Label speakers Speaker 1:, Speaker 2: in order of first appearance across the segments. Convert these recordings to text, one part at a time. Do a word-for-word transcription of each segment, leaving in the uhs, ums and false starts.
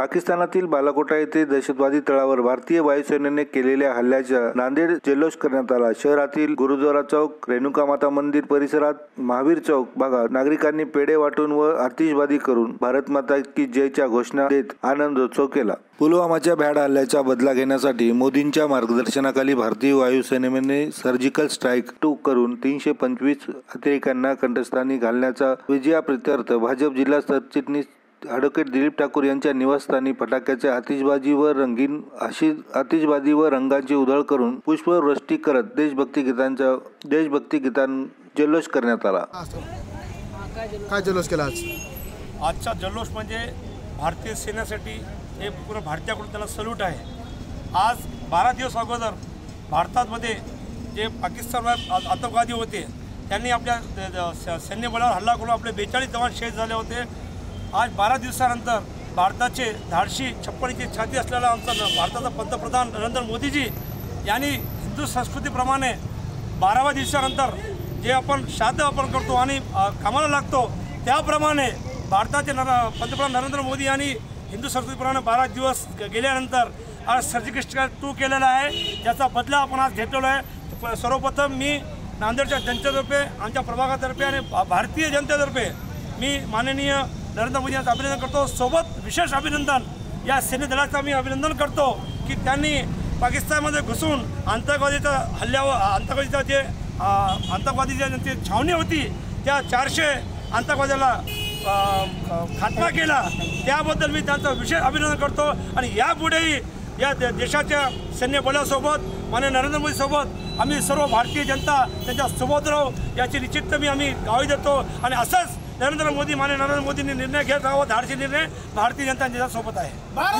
Speaker 1: पाकिस्तानातील बालाकोटा येथे दहशतवादी तळावर भारतीय वायुसेनेने केलेल्या हल्ल्याचा नांदेड जल्लोष करण्यात आला। शहरातील गुरुद्वारा चौक, रेणुका माता मंदिर परिसरात, महावीर चौक भागात नागरिकांनी पेढे वाटून व आतिषबाजी करून भारत माता की जयच्या घोषणा देत आनंदोत्सव केला। पुलवामाच्या भ्याड हल्ल्याचा बदला घेण्यासाठी मोदींच्या मार्गदर्शनाखाली भारतीय वायुसेनेने सर्जिकल स्ट्राईक टू करून तीनशे पंचवीस अतिरेक्यांना कंठस्थानी घालण्याचा विजयाप्रीत्यर्थ भाजप जिल्हा सरचिटणीस ॲडव्होकेट दिलीप ठाकूर यांच्या निवासस्थानी फटाक्याच्या आतिषबाजी व रंगीन अशी आतिषबाजी व रंगांची उधळ करून पुष्पवृष्टी करत देशभक्ती गीतांचा देशभक्ती गीतां जल्लोष करण्यात आला।
Speaker 2: काय जल्लोष केला आज?
Speaker 3: आजचा जल्लोष म्हणजे भारतीय सेनेसाठी हे पूर्ण भारतीयाकडून त्याला सल्यूट आहे। आज बारा दिवस अगोदर भारतामध्ये जे पाकिस्तान आतंकवादी होते त्यांनी आपल्या सैन्य बळावर हल्ला करून आपले बेचाळीस जवान शहीद झाले होते। आज बारा दिवसानंतर भारताचे धाडशी छप्पडीची छाती असलेला आमचा भारताचा पंतप्रधान नरेंद्र मोदीजी यांनी हिंदू संस्कृतीप्रमाणे बाराव्या दिवसानंतर जे आपण श्राद्ध आपण करतो आणि कामाला लागतो त्याप्रमाणे भारताचे नर पंतप्रधान नरेंद्र मोदी यांनी हिंदू संस्कृतीप्रमाणे बारा दिवस गेल्यानंतर आज सर्जिकल स्ट्राईक टू केलेला आहे, ज्याचा बदला आपण आज घेतलेला आहे। सर्वप्रथम मी नांदेडच्या जनतेतर्फे, आमच्या प्रभागातर्फे आणि भारतीय जनतेतर्फे मी माननीय नरेंद्र मोदी यांचं अभिनंदन करतो। सोबत विशेष अभिनंदन या सैन्य दलाचं मी अभिनंदन करतो की त्यांनी पाकिस्तानमध्ये घुसून आतंकवादीच्या हल्ल्यावर आतंकवादीचा जे आतंकवादीच्या जी छावणी होती त्या चारशे आतंकवाद्याला खात्मा केला, त्याबद्दल मी त्यांचं विशेष अभिनंदन करतो। आणि यापुढेही या देशाच्या सैन्य बलासोबत माननीय नरेंद्र मोदीसोबत आम्ही सर्व भारतीय जनता त्यांच्या सोबत राहू याची निश्चित मी आम्ही ग्वाही देतो। आणि असंच नरेंद्र मोदी माननीय नरेंद्र मोदींनी निर्णय घेत राहावा, धाडसी निर्णय भारतीय जनता त्यांच्यासोबत आहे।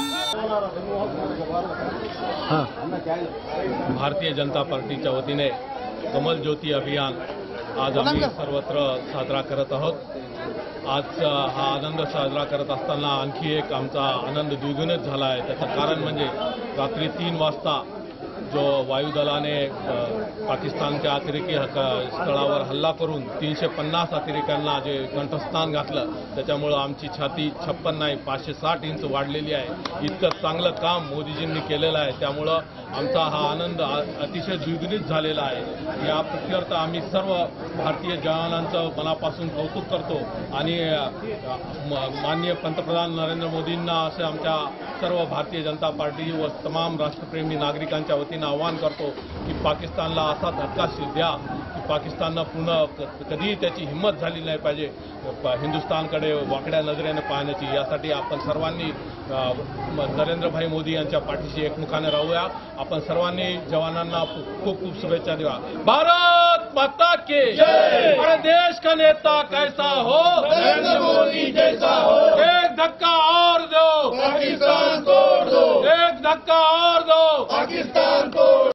Speaker 4: भारतीय जनता पार्टीच्या वतीने कमल ज्योती अभियान आज आम्ही सर्वत्र साजरा करत आहोत। आज हा आनंद साजरा करत असताना आणखी एक आमचा आनंद द्विगुणित झाला आहे। त्याचं कारण म्हणजे रात्री तीन वाजता जो वायुदलाने पाकिस्तानच्या अतिरेकी स्थळावर हल्ला करून तीनशे पन्नास अतिरेक्यांना जे कंठस्थान घातलं त्याच्यामुळं आमची छाती छप्पन नाही पाचशे साठ इंच वाढलेली आहे। इतकं चांगलं काम मोदीजींनी केलेलं आहे, त्यामुळं आमचा हा आनंद अतिशय द्विगुणित झालेला आहे। या प्रत्यर्थ आम्ही सर्व भारतीय जवानांचं मनापासून कौतुक करतो आणि माननीय पंतप्रधान नरेंद्र मोदींना असे आमच्या सर्व भारतीय जनता पार्टी व तमाम राष्ट्रप्रेमी नागरिकांच्या वतीनं आवाहन करतो की पाकिस्तानला असा धक्का द्या की पाकिस्ताननं पुन्हा कधीही त्याची हिंमत झाली नाही पाहिजे हिंदुस्थानकडे वाकड्या नजरेने पाहण्याची। यासाठी आपण सर्वांनी नरेंद्रभाई मोदी यांच्या पाठीशी एकमुखाने राहूया। आपण सर्वांनी जवानांना खूप खूप शुभेच्छा द्या। भारत माता की जय। हमारे देश का नेता कैसा हो, नरेंद्र मोदी जैसा हो। एक धक्का और दो, पाकिस्तान तोड़ दो। एक धक्का और दो, पाकिस्तान तोड़